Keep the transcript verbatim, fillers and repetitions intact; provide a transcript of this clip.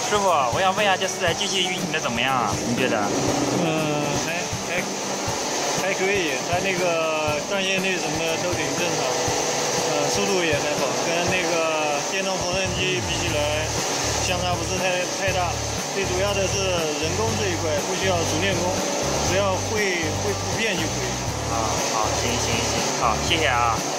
师傅，我想问一下，这四台机器运行的怎么样啊？你觉得？ 嗯，还还还可以，它那个断线率什么的都挺正常，呃，速度也很好，跟那个电动缝纫机比起来，相差不是太太大。最主要的是人工这一块，不需要熟练工，只要会会铺片就可以。 啊，好，行行行，好，谢谢啊。